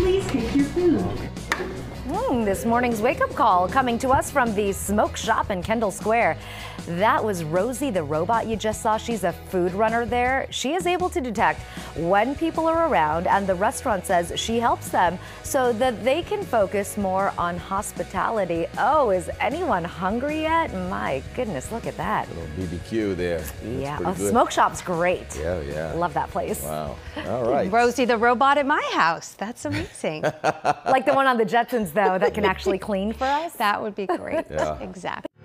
Please take your food. This morning's wake-up call coming to us from the Smoke Shop in Kendall Square. That was Rosie, the robot you just saw. She's a food runner there. She is able to detect when people are around, and the restaurant says she helps them so that they can focus more on hospitality. Oh, is anyone hungry yet? My goodness, look at that. A little BBQ there. Yeah, Smoke Shop's great. Yeah. Love that place. Wow. All right. Rosie, the robot at my house. That's amazing. Like the one on the Jetsons, though, that can actually clean for us? That would be great. Yeah. Exactly.